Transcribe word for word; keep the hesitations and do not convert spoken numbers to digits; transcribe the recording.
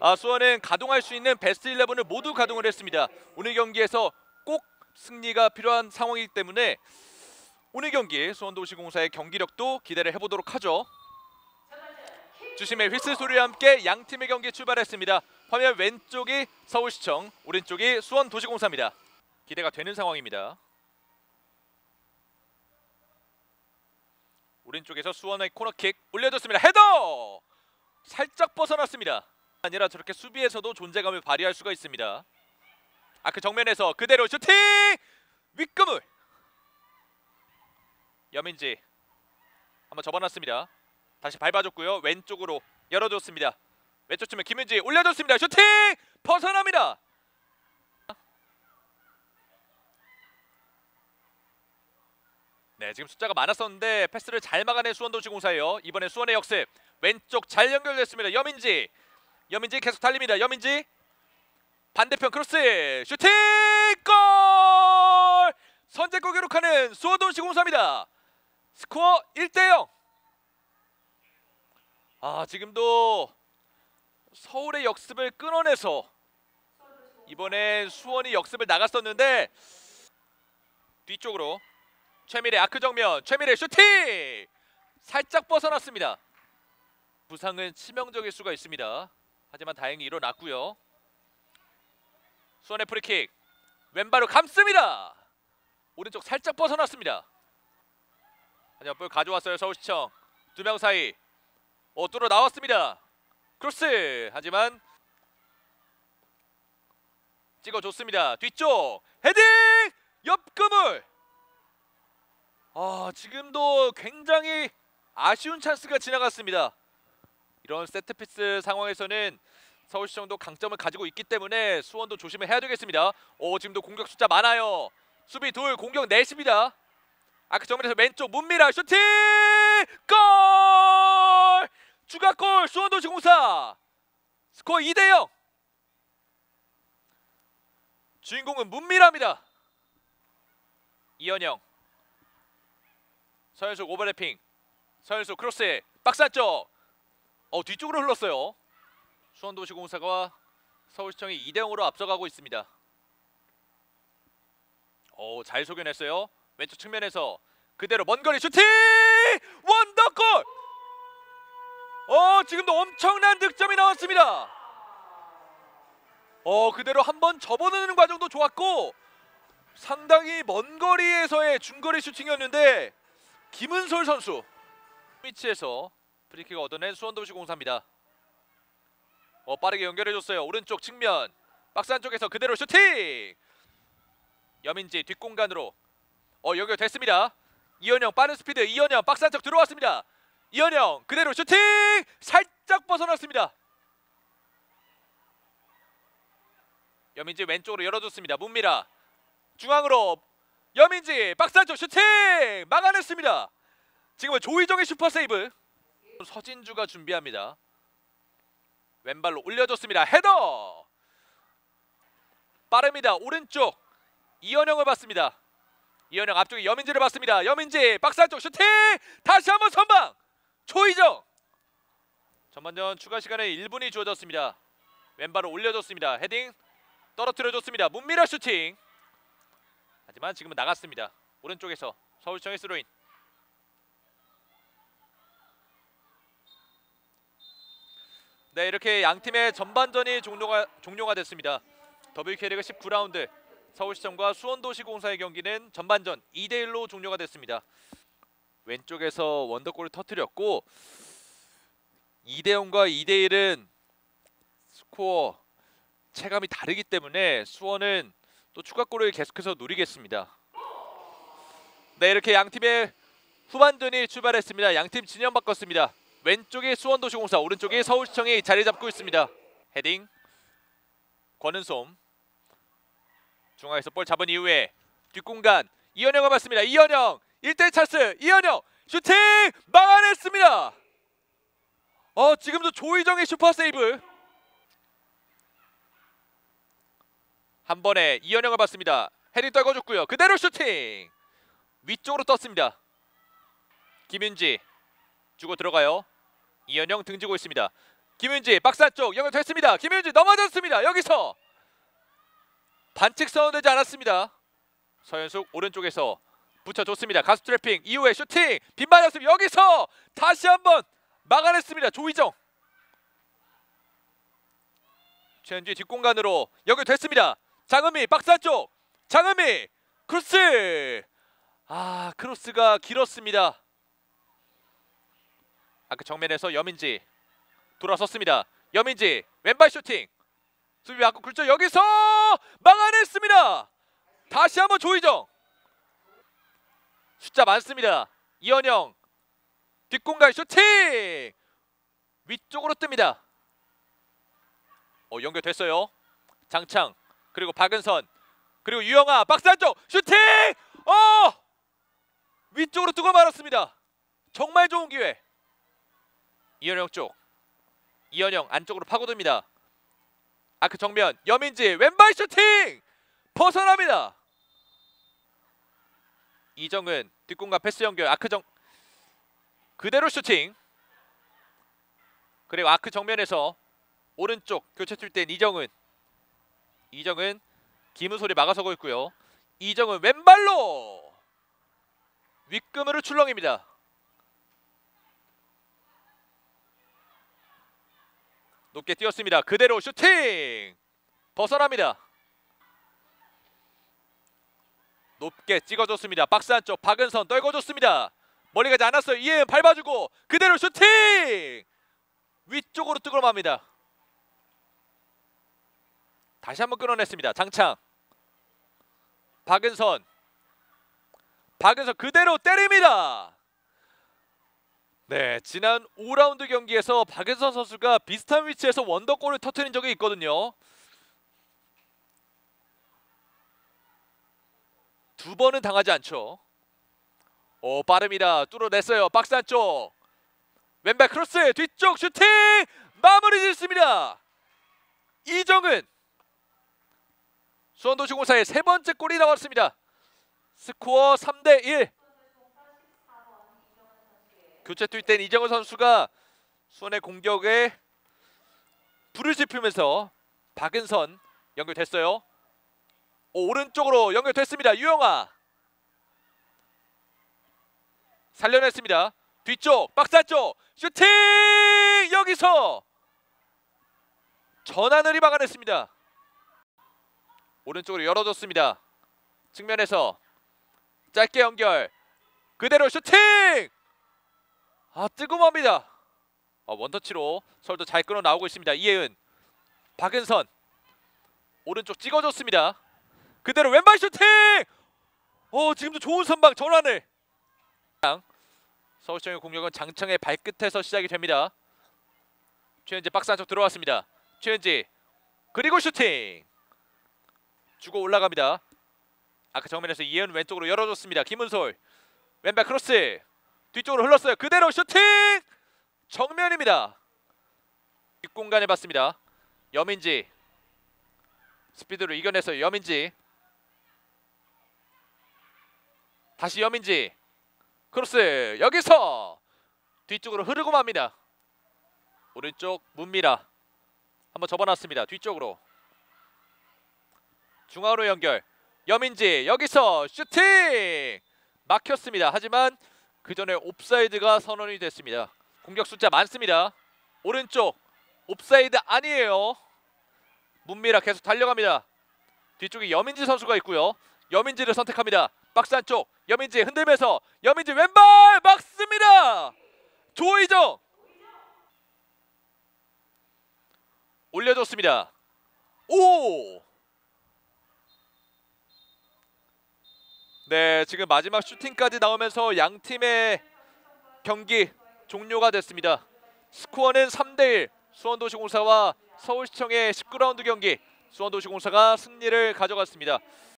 아, 수원은 가동할 수 있는 베스트 십일을 모두 가동을 했습니다. 오늘 경기에서 꼭 승리가 필요한 상황이기 때문에 오늘 경기 수원도시공사의 경기력도 기대를 해보도록 하죠. 주심의 휘슬 소리와 함께 양 팀의 경기 출발했습니다. 화면 왼쪽이 서울시청, 오른쪽이 수원도시공사입니다. 기대가 되는 상황입니다. 오른쪽에서 수원의 코너킥 올려줬습니다. 헤더! 살짝 벗어났습니다. 아니라 저렇게 수비에서도 존재감을 발휘할 수가 있습니다. 아, 그 정면에서 그대로 슈팅! 윗금을! 여민지 한번 접어놨습니다. 다시 밟아줬고요. 왼쪽으로 열어줬습니다. 왼쪽 측면 김윤지 올려줬습니다. 슈팅! 벗어납니다. 네, 지금 숫자가 많았었는데 패스를 잘 막아낸 수원도시공사예요. 이번에 수원의 역습 왼쪽 잘 연결됐습니다. 여민지 여민지 계속 달립니다. 여민지 반대편 크로스 슈팅! 골! 선제골 기록하는 수원도시공사입니다. 스코어 일 대 영. 아, 지금도 서울의 역습을 끊어내서 이번엔 수원이 역습을 나갔었는데 뒤쪽으로 최미래 아크 정면 최미래 슈팅! 살짝 벗어났습니다. 부상은 치명적일 수가 있습니다. 하지만 다행히 일어났고요. 수원의 프리킥 왼발로 감습니다. 오른쪽 살짝 벗어났습니다. 하지만 볼 가져왔어요. 서울시청 두 명 사이 어 뚫어 나왔습니다. 크로스 하지만 찍어줬습니다. 뒤쪽 헤딩! 옆그물! 아, 지금도 굉장히 아쉬운 찬스가 지나갔습니다. 이런 세트피스 상황에서는 서울시청도 강점을 가지고 있기 때문에 수원도 조심을 해야 되겠습니다. 오, 지금도 공격 숫자 많아요. 수비 둘, 공격 넷입니다. 아크 정면에서 왼쪽 문미라 슈팅! 골! 추가골 수원도시공사. 스코어 이 대 영. 주인공은 문미라입니다. 이현영 서현수 오버래핑 서현수 크로스 박스 안쪽 어 뒤쪽으로 흘렀어요. 수원도시공사가 서울시청이 이 대 영으로 앞서가고 있습니다. 오, 잘 속여냈어요. 왼쪽 측면에서 그대로 먼 거리 슈팅! 원더골! 어, 지금도 엄청난 득점이 나왔습니다. 어, 그대로 한번 접어넣는 과정도 좋았고 상당히 먼 거리에서의 중거리 슈팅이었는데 김은솔 선수 위치에서 프리킥을 얻어낸 수원도시공사입니다. 어, 빠르게 연결해줬어요. 오른쪽 측면 박스 안쪽에서 그대로 슈팅! 여민지 뒷공간으로 어 연결됐습니다. 이현영 빠른 스피드 이현영 박스 안쪽 들어왔습니다. 이현영 그대로 슈팅! 살짝 벗어났습니다. 여민지 왼쪽으로 열어줬습니다. 문미라 중앙으로 여민지 박스 안쪽 슈팅! 막아냈습니다. 지금은 조희정의 슈퍼세이브. 서진주가 준비합니다. 왼발로 올려줬습니다. 헤더! 빠릅니다. 오른쪽 이현영을 봤습니다. 이현영 앞쪽에 여민지를 봤습니다. 여민지 박스 안쪽 슈팅! 다시 한번 선방! 조희정! 전반전 추가 시간에 일 분이 주어졌습니다. 왼발로 올려줬습니다. 헤딩 떨어뜨려줬습니다. 문미라 슈팅! 하지만 지금은 나갔습니다. 오른쪽에서 서울시청의 스로인. 네, 이렇게 양팀의 전반전이 종료가, 종료가 됐습니다. 더블유케이리그 십구 라운드 서울시청과 수원도시공사의 경기는 전반전 이 대 일로 종료가 됐습니다. 왼쪽에서 원더골을 터뜨렸고 이 대 영과 이 대 일은 스코어 체감이 다르기 때문에 수원은 또 추가골을 계속해서 노리겠습니다. 네, 이렇게 양팀의 후반전이 출발했습니다. 양팀 진영 바꿨습니다. 왼쪽이 수원도시공사, 오른쪽이 서울시청이 자리 잡고 있습니다. 헤딩 권은솜 중앙에서 볼 잡은 이후에 뒷공간 이현영을 봤습니다. 이현영 일 대 일 찬스 이현영 슈팅! 막아냈습니다. 어, 지금도 조희정의 슈퍼세이브. 한 번에 이현영을 봤습니다. 헤딩 떨궈줬고요. 그대로 슈팅! 위쪽으로 떴습니다. 김윤지 주고 들어가요. 이현영 등지고 있습니다. 김윤지 박스 안쪽 연결됐습니다. 김윤지 넘어졌습니다. 여기서 반칙 선언되지 않았습니다. 서현숙 오른쪽에서 붙여줬습니다. 가스 트래핑 이후에 슈팅 빗 맞았습니다. 여기서 다시 한번 막아냈습니다. 조희정. 최은지 뒷공간으로 연결됐습니다. 장은미 박스 안쪽 장은미 크로스. 아 크로스가 길었습니다. 아까 정면에서 여민지 돌아섰습니다. 여민지 왼발 슈팅 수비 맞고 굴절 여기서 막아냈습니다. 다시 한번 조희정. 숫자 많습니다. 이현영 뒷공간 슈팅 위쪽으로 뜹니다. 어 연결됐어요. 장창 그리고 박은선 그리고 유영아 박스 안쪽 슈팅. 어 위쪽으로 뜨고 말았습니다. 정말 좋은 기회. 이현영 쪽 이현영 안쪽으로 파고듭니다. 아크 정면 여민지 왼발 슈팅 벗어납니다. 이정은 뒷공간 패스 연결 아크 정 그대로 슈팅. 그리고 아크 정면에서 오른쪽 교체 뛸 땐 이정은 이정은 김은솔이 막아서고 있고요. 이정은 왼발로 윗금으로 출렁입니다. 높게 뛰었습니다. 그대로 슈팅 벗어납니다. 높게 찍어줬습니다. 박스 안쪽 박은선 떨궈줬습니다. 멀리 가지 않았어요. 이혜은 밟아주고 그대로 슈팅 위쪽으로 뜨거로 맙니다. 다시 한번 끊어냈습니다. 장창 박은선 박은선 그대로 때립니다. 네, 지난 오 라운드 경기에서 박은선 선수가 비슷한 위치에서 원더골을 터뜨린 적이 있거든요. 두 번은 당하지 않죠. 오 빠릅니다. 뚫어냈어요. 박스 안쪽 왼발 크로스 뒤쪽 슈팅 마무리 짓습니다. 이정은 수원도시공사의 세 번째 골이 나왔습니다. 스코어 삼 대 일. 교체 뛸 땐 이정은 선수가 수원의 공격에 불을 지피면서 박은선 연결됐어요. 오, 오른쪽으로 연결됐습니다. 유영아 살려냈습니다. 뒤쪽 박스 안쪽 슈팅 여기서 전하늘이 막아냈습니다. 오른쪽으로 열어줬습니다. 측면에서 짧게 연결 그대로 슈팅. 아 뜨거워합니다. 아, 원터치로 서울도 잘 끊어 나오고 있습니다. 이혜은 박은선 오른쪽 찍어줬습니다. 그대로 왼발 슈팅. 어 지금도 좋은 선방 전환을. 서울시청의 공격은 장창의 발끝에서 시작이 됩니다. 최은지 박스 안쪽 들어왔습니다. 최은지 그리고 슈팅 주고 올라갑니다. 아까 정면에서 이혜은 왼쪽으로 열어줬습니다. 김은솔 왼발 크로스 뒤쪽으로 흘렀어요. 그대로 슈팅 정면입니다. 뒷공간에 봤습니다. 여민지 스피드로 이겨냈어요. 여민지 다시 여민지 크로스 여기서 뒤쪽으로 흐르고 맙니다. 오른쪽 문미라 한번 접어놨습니다. 뒤쪽으로 중앙으로 연결 여민지 여기서 슈팅 막혔습니다. 하지만 그 전에 옵사이드가 선언이 됐습니다. 공격 숫자 많습니다. 오른쪽 옵사이드 아니에요. 문미라 계속 달려갑니다. 뒤쪽에 여민지 선수가 있고요. 여민지를 선택합니다. 박스 안쪽 여민지 흔들면서 여민지 왼발 막습니다. 조희정 올려줬습니다. 오! 네, 지금 마지막 슈팅까지 나오면서 양 팀의 경기 종료가 됐습니다. 스코어는 삼 대 일. 수원도시공사와 서울시청의 십구 라운드 경기 수원도시공사가 승리를 가져갔습니다.